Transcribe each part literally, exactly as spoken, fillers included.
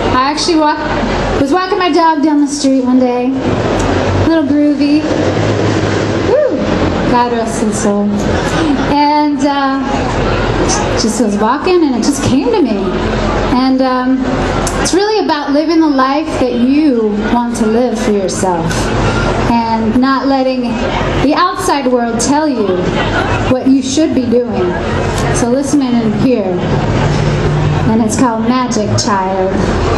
I actually walk, was walking my dog down the street one day, a little groovy. Woo! God rest his soul. And uh, just was walking, and it just came to me. And um, it's really about living the life that you want to live for yourself, and not letting the outside world tell you what you should be doing. So listen in and hear. And it's called Magic Child.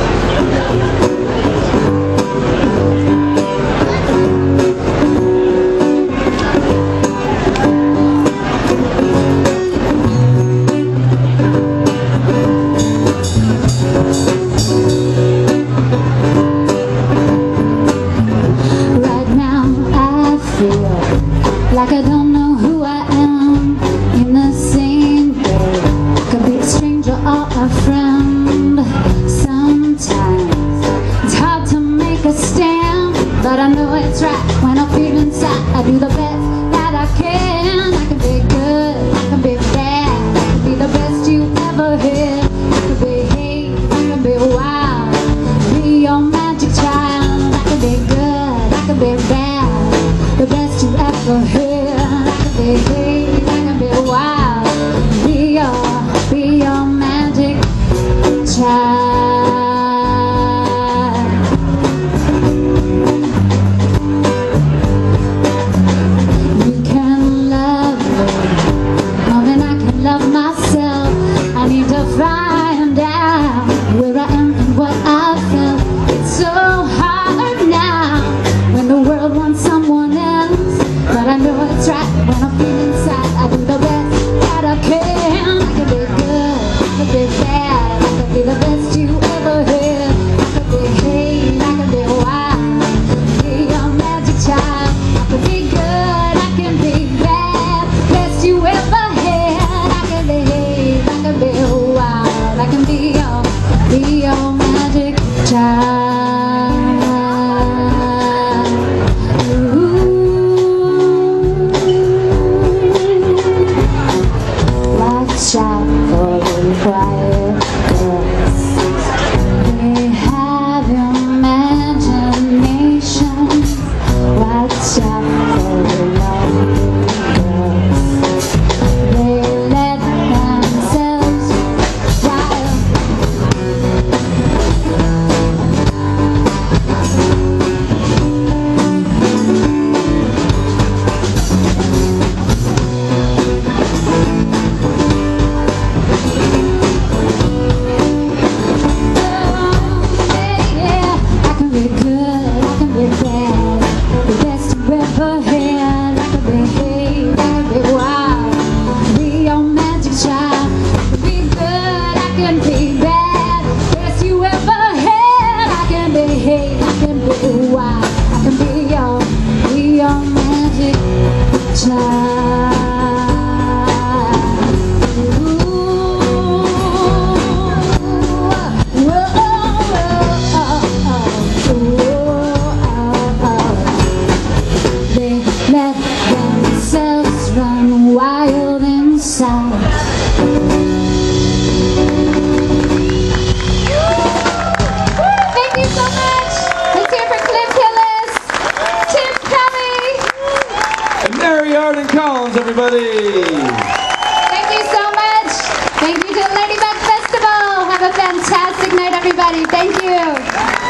Like I don't know who I am in the same way. Could be a stranger or a friend. Sometimes it's hard to make a stand, but I know it's right when I feel inside. I do the best that I can. I can be good, I can be bad, I can be the best you ever had. I can be hate, I can be wild, be your magic child. I can be good, I can be bad, the best you ever had. Be hate, I can be wild, be your, be your magic child. You can love me more than I can love myself. I need to find out where I am and what I felt. It's so hard now when the world wants someone else, but I know it's right. When I feel inside, I do the best that I can. I can be good, I can be bad, I can be the best you ever had. I can be hate, I can be wild, be your magic child. I can be good, I can be bad, best you ever had. I can be hate, I can be wild, I can be your, be your magic child. Shop for the quiet girls. They have imagination. Watch out for the lonely girls. They let themselves wild. Everybody. Thank you so much. Thank you to the Ladybug Festival. Have a fantastic night, everybody. Thank you.